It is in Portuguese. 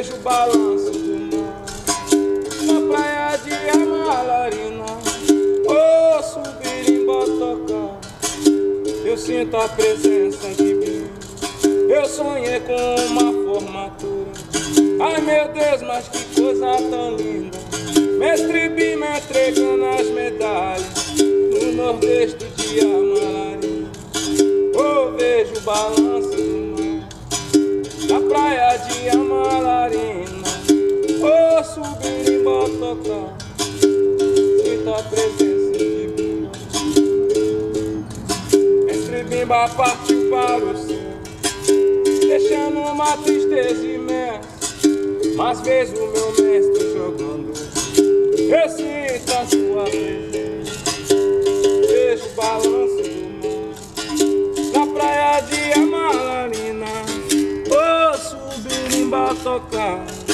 vejo o balanço do mar na praia de Amalarina. Ouço o birimbau tocar, eu sinto a presença de mim. Eu sonhei com uma formatura. Ai meu Deus, mas que coisa tão linda. Mestre Bim me entregando as medalhas no Nordeste de Amalarina. Oh, vejo o balanço do mar na praia de Amalarina. Ouço o birimbau tocar, sinto a presença de Bimba. Mestre Bimba partiu para o céu, deixando uma tristeza imensa. Mas vejo o meu mestre jogando, eu sinto a sua presença. Vejo o balanço do mar na praia de Amalarina. Ouço o birimbau tocar,